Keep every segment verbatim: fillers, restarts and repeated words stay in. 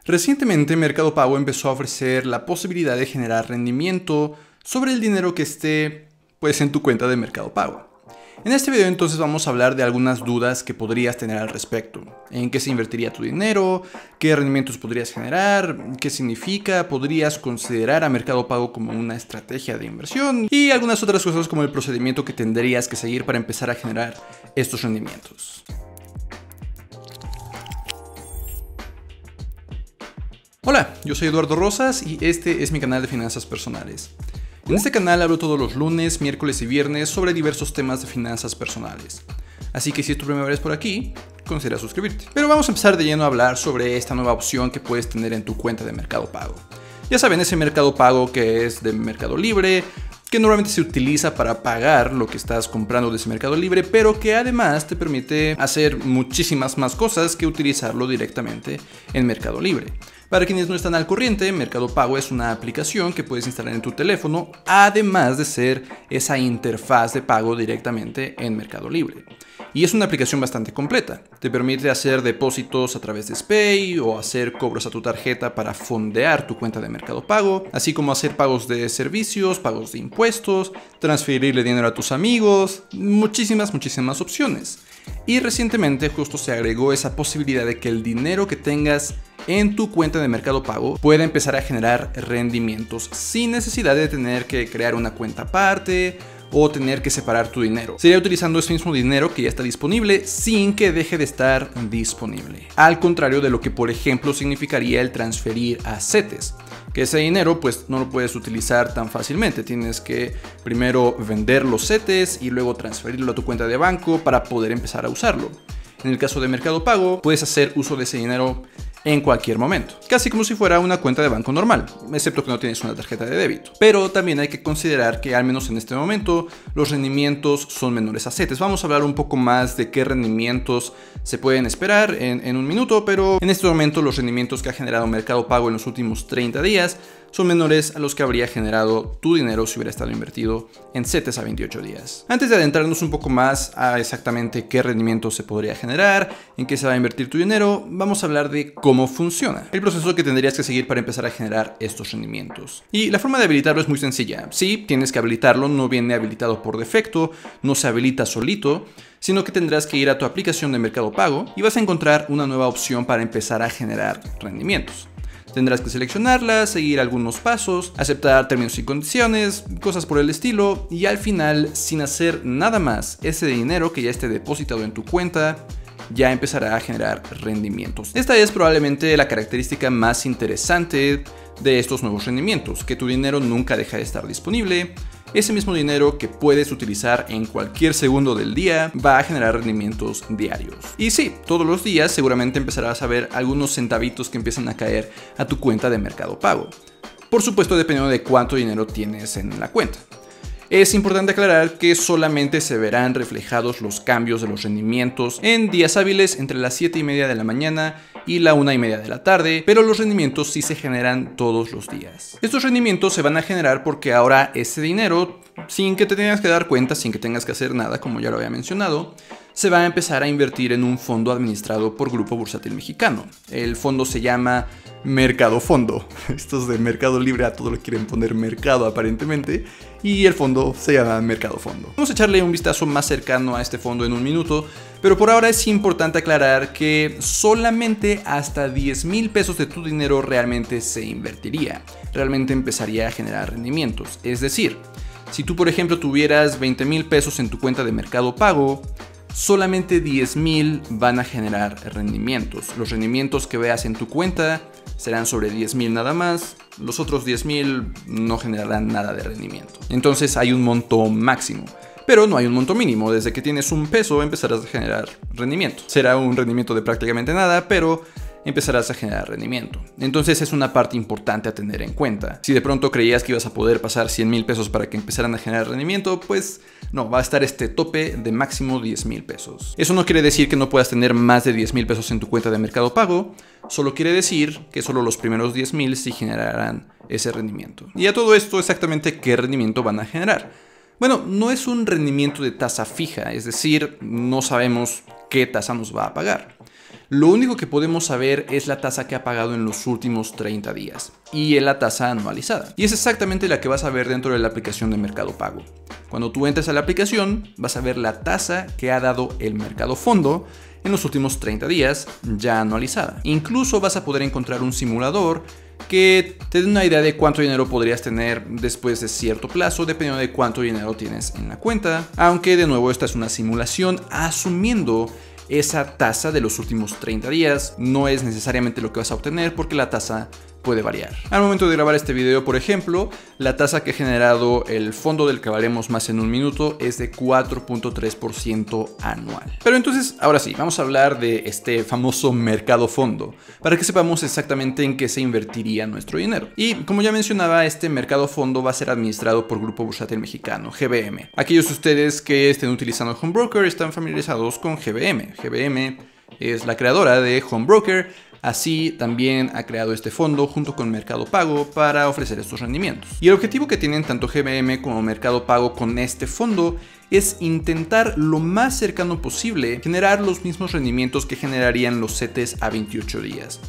Recientemente Mercado Pago empezó a ofrecer la posibilidad de generar rendimiento sobre el dinero que esté pues en tu cuenta de Mercado Pago. En este video entonces vamos a hablar de algunas dudas que podrías tener al respecto. En qué se invertiría tu dinero, qué rendimientos podrías generar, qué significa, podrías considerar a Mercado Pago como una estrategia de inversión y algunas otras cosas como el procedimiento que tendrías que seguir para empezar a generar estos rendimientos. Hola, yo soy Eduardo Rosas y este es mi canal de finanzas personales. En este canal hablo todos los lunes, miércoles y viernes sobre diversos temas de finanzas personales. Así que si es tu primera vez por aquí, considera suscribirte. Pero vamos a empezar de lleno a hablar sobre esta nueva opción que puedes tener en tu cuenta de Mercado Pago. Ya saben, ese Mercado Pago que es de Mercado Libre, que normalmente se utiliza para pagar lo que estás comprando de ese Mercado Libre, pero que además te permite hacer muchísimas más cosas que utilizarlo directamente en Mercado Libre. Para quienes no están al corriente, Mercado Pago es una aplicación que puedes instalar en tu teléfono, además de ser esa interfaz de pago directamente en Mercado Libre. Y es una aplicación bastante completa. Te permite hacer depósitos a través de SPAY o hacer cobros a tu tarjeta para fondear tu cuenta de Mercado Pago, así como hacer pagos de servicios, pagos de impuestos, transferirle dinero a tus amigos, muchísimas, muchísimas opciones. Y recientemente justo se agregó esa posibilidad de que el dinero que tengas en tu cuenta de Mercado Pago pueda empezar a generar rendimientos sin necesidad de tener que crear una cuenta aparte o tener que separar tu dinero. Sería utilizando ese mismo dinero que ya está disponible sin que deje de estar disponible. Al contrario de lo que por ejemplo significaría el transferir a CETES, que ese dinero pues no lo puedes utilizar tan fácilmente. Tienes que primero vender los CETES y luego transferirlo a tu cuenta de banco para poder empezar a usarlo. En el caso de Mercado Pago puedes hacer uso de ese dinero en cualquier momento, casi como si fuera una cuenta de banco normal, excepto que no tienes una tarjeta de débito. Pero también hay que considerar que al menos en este momento los rendimientos son menores a CETES. Vamos a hablar un poco más de qué rendimientos se pueden esperar en, en un minuto, pero en este momento los rendimientos que ha generado Mercado Pago en los últimos treinta días son menores a los que habría generado tu dinero si hubiera estado invertido en CETES a veintiocho días. Antes de adentrarnos un poco más a exactamente qué rendimiento se podría generar, en qué se va a invertir tu dinero, vamos a hablar de cómo funciona el proceso que tendrías que seguir para empezar a generar estos rendimientos. Y la forma de habilitarlo es muy sencilla. Sí, tienes que habilitarlo, no viene habilitado por defecto, no se habilita solito, sino que tendrás que ir a tu aplicación de Mercado Pago y vas a encontrar una nueva opción para empezar a generar rendimientos. Tendrás que seleccionarla, seguir algunos pasos, aceptar términos y condiciones, cosas por el estilo, y al final, sin hacer nada más, ese dinero que ya esté depositado en tu cuenta ya empezará a generar rendimientos. Esta es probablemente la característica más interesante de estos nuevos rendimientos, que tu dinero nunca deja de estar disponible. Ese mismo dinero que puedes utilizar en cualquier segundo del día va a generar rendimientos diarios. Y sí, todos los días seguramente empezarás a ver algunos centavitos que empiezan a caer a tu cuenta de Mercado Pago. Por supuesto, dependiendo de cuánto dinero tienes en la cuenta. Es importante aclarar que solamente se verán reflejados los cambios de los rendimientos en días hábiles entre las siete y media de la mañana y la una y media de la tarde, pero los rendimientos sí se generan todos los días. Estos rendimientos se van a generar porque ahora ese dinero, sin que te tengas que dar cuenta, sin que tengas que hacer nada, como ya lo había mencionado, se va a empezar a invertir en un fondo administrado por Grupo Bursátil Mexicano. El fondo se llama Mercado Fondo. Estos de Mercado Libre a todo lo quieren poner mercado aparentemente, y el fondo se llama Mercado Fondo. Vamos a echarle un vistazo más cercano a este fondo en un minuto, pero por ahora es importante aclarar que solamente hasta diez mil pesos de tu dinero realmente se invertiría, realmente empezaría a generar rendimientos. Es decir, si tú por ejemplo tuvieras veinte mil pesos en tu cuenta de Mercado Pago, solamente diez mil van a generar rendimientos. Los rendimientos que veas en tu cuenta serán sobre diez mil nada más, los otros diez mil no generarán nada de rendimiento. Entonces hay un monto máximo, pero no hay un monto mínimo. Desde que tienes un peso empezarás a generar rendimiento. Será un rendimiento de prácticamente nada, pero empezarás a generar rendimiento. Entonces es una parte importante a tener en cuenta. Si de pronto creías que ibas a poder pasar cien mil pesos para que empezaran a generar rendimiento, pues no, va a estar este tope de máximo diez mil pesos. Eso no quiere decir que no puedas tener más de diez mil pesos en tu cuenta de Mercado Pago, solo quiere decir que solo los primeros diez mil sí generarán ese rendimiento. Y a todo esto, exactamente qué rendimiento van a generar. Bueno, no es un rendimiento de tasa fija, es decir, no sabemos qué tasa nos va a pagar. lo único que podemos saber es la tasa que ha pagado en los últimos treinta días y es la tasa anualizada. Y es exactamente la que vas a ver dentro de la aplicación de Mercado Pago. Cuando tú entres a la aplicación, vas a ver la tasa que ha dado el Mercado Fondo en los últimos treinta días, ya anualizada. Incluso vas a poder encontrar un simulador que te dé una idea de cuánto dinero podrías tener después de cierto plazo, dependiendo de cuánto dinero tienes en la cuenta. Aunque de nuevo esta es una simulación asumiendo esa tasa de los últimos treinta días. No es necesariamente lo que vas a obtener porque la tasa puede variar. Al momento de grabar este video, por ejemplo, la tasa que ha generado el fondo del que hablaremos más en un minuto es de cuatro punto tres por ciento anual. Pero entonces, ahora sí, vamos a hablar de este famoso mercado fondo, para que sepamos exactamente en qué se invertiría nuestro dinero. Y como ya mencionaba, este mercado fondo va a ser administrado por Grupo Bursátil Mexicano, G B M. Aquellos de ustedes que estén utilizando Home Broker están familiarizados con G B M. G B M es la creadora de Home Broker. Así también ha creado este fondo junto con Mercado Pago para ofrecer estos rendimientos. Y el objetivo que tienen tanto G B M como Mercado Pago con este fondo es intentar lo más cercano posible generar los mismos rendimientos que generarían los C E Tes a veintiocho días.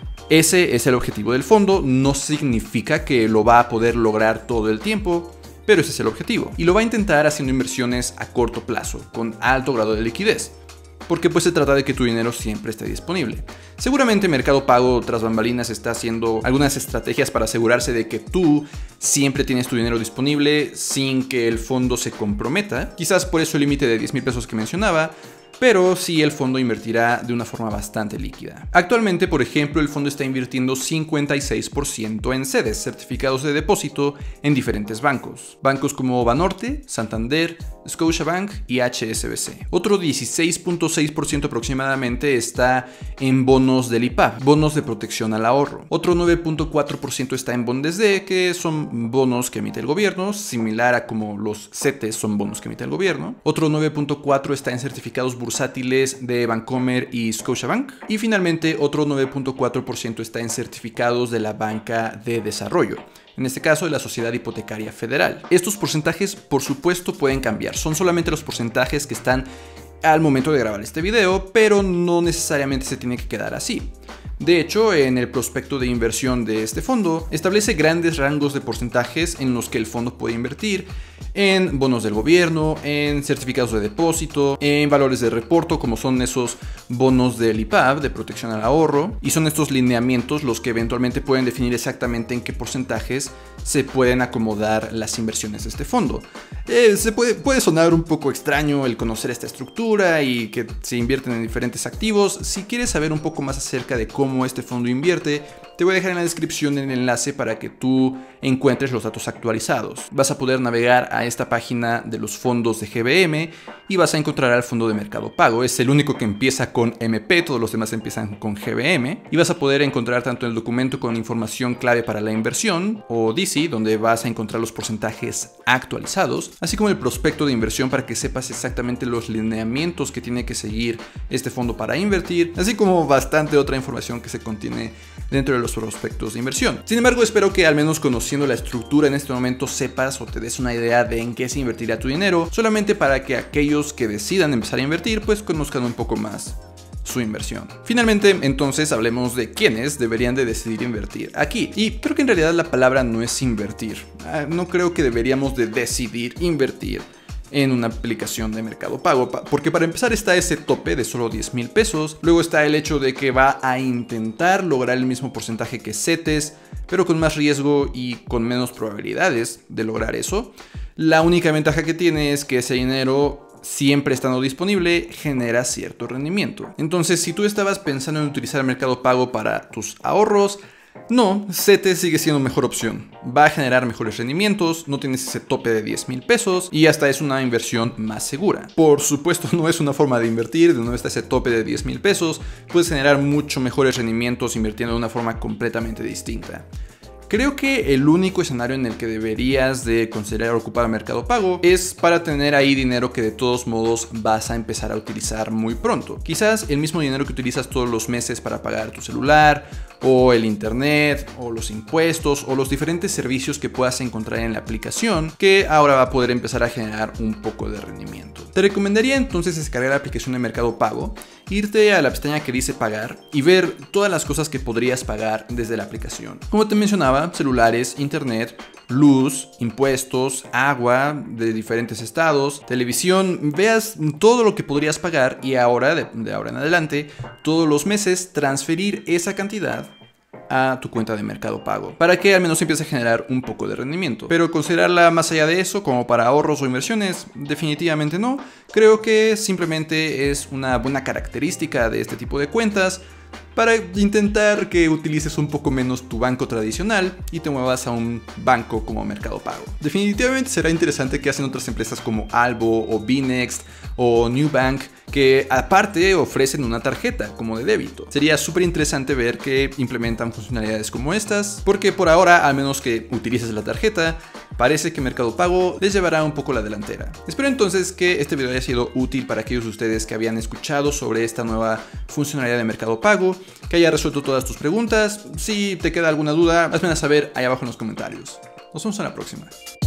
Ese es el objetivo del fondo, no significa que lo va a poder lograr todo el tiempo, pero ese es el objetivo. Y lo va a intentar haciendo inversiones a corto plazo, con alto grado de liquidez. Porque pues se trata de que tu dinero siempre esté disponible. Seguramente Mercado Pago tras bambalinas está haciendo algunas estrategias para asegurarse de que tú siempre tienes tu dinero disponible sin que el fondo se comprometa. Quizás por eso el límite de diez mil pesos que mencionaba, pero sí el fondo invertirá de una forma bastante líquida. Actualmente, por ejemplo, el fondo está invirtiendo cincuenta y seis por ciento en C E Des, certificados de depósito, en diferentes bancos. Bancos como Banorte, Santander, Scotiabank y H S B C. Otro dieciséis punto seis por ciento aproximadamente está en bonos del I P A P, bonos de protección al ahorro. Otro nueve punto cuatro por ciento está en BondesD, que son bonos que emite el gobierno, similar a como los C E Tes son bonos que emite el gobierno. Otro nueve punto cuatro por ciento está en certificados bursátiles de Bancomer y Scotiabank. Y finalmente otro nueve punto cuatro por ciento está en certificados de la banca de desarrollo, en este caso de la Sociedad Hipotecaria Federal. Estos porcentajes por supuesto pueden cambiar, son solamente los porcentajes que están al momento de grabar este video, pero no necesariamente se tiene que quedar así. De hecho, en el prospecto de inversión de este fondo, establece grandes rangos de porcentajes en los que el fondo puede invertir en bonos del gobierno, en certificados de depósito, en valores de reporto, como son esos bonos del I P A P, de protección al ahorro, y son estos lineamientos los que eventualmente pueden definir exactamente en qué porcentajes se pueden acomodar las inversiones de este fondo. Eh, se puede, puede sonar un poco extraño el conocer esta estructura y que se invierten en diferentes activos. Si quieres saber un poco más acerca de cómo este fondo invierte, te voy a dejar en la descripción el enlace para que tú encuentres los datos actualizados. Vas a poder navegar a esta página de los fondos de G B M y vas a encontrar al fondo de Mercado Pago. Es el único que empieza con M P, todos los demás empiezan con G B M. Y vas a poder encontrar tanto el documento con información clave para la inversión, o D C, donde vas a encontrar los porcentajes actualizados, así como el prospecto de inversión para que sepas exactamente los lineamientos que tiene que seguir este fondo para invertir, así como bastante otra información que se contiene dentro de los prospectos de inversión. Sin embargo, espero que al menos conociendo la estructura en este momento sepas o te des una idea de en qué se invertirá tu dinero, solamente para que aquellos que decidan empezar a invertir pues conozcan un poco más su inversión. Finalmente, entonces hablemos de quiénes deberían de decidir invertir aquí. Y creo que en realidad la palabra no es invertir. No creo que deberíamos de decidir invertir en una aplicación de Mercado Pago, porque para empezar está ese tope de solo diez mil pesos, luego está el hecho de que va a intentar lograr el mismo porcentaje que C E Tes, pero con más riesgo y con menos probabilidades de lograr eso. La única ventaja que tiene es que ese dinero, siempre estando disponible, genera cierto rendimiento. Entonces, si tú estabas pensando en utilizar Mercado Pago para tus ahorros, no, C E Tes sigue siendo mejor opción. Va a generar mejores rendimientos, no tienes ese tope de diez mil pesos y hasta es una inversión más segura. Por supuesto, no es una forma de invertir, de no está ese tope de diez mil pesos, puedes generar mucho mejores rendimientos invirtiendo de una forma completamente distinta. Creo que el único escenario en el que deberías de considerar ocupar Mercado Pago es para tener ahí dinero que de todos modos vas a empezar a utilizar muy pronto. Quizás el mismo dinero que utilizas todos los meses para pagar tu celular, o el internet, o los impuestos, o los diferentes servicios que puedas encontrar en la aplicación, que ahora va a poder empezar a generar un poco de rendimiento. Te recomendaría entonces descargar la aplicación de Mercado Pago, irte a la pestaña que dice pagar y ver todas las cosas que podrías pagar desde la aplicación. Como te mencionaba, celulares, internet, luz, impuestos, agua de diferentes estados, televisión, veas todo lo que podrías pagar y ahora, de, de ahora en adelante, todos los meses transferir esa cantidad a tu cuenta de Mercado Pago, para que al menos empiece a generar un poco de rendimiento. Pero considerarla más allá de eso, como para ahorros o inversiones, definitivamente no. Creo que simplemente es una buena característica de este tipo de cuentas, para intentar que utilices un poco menos tu banco tradicional y te muevas a un banco como Mercado Pago. Definitivamente será interesante que hacen otras empresas como Albo o Binext o Nubank, que aparte ofrecen una tarjeta como de débito. Sería súper interesante ver que implementan funcionalidades como estas, porque por ahora, al menos que utilices la tarjeta, parece que Mercado Pago les llevará un poco la delantera. Espero entonces que este video haya sido útil para aquellos de ustedes que habían escuchado sobre esta nueva funcionalidad de Mercado Pago, que haya resuelto todas tus preguntas. Si te queda alguna duda, házmela saber ahí abajo en los comentarios. Nos vemos en la próxima.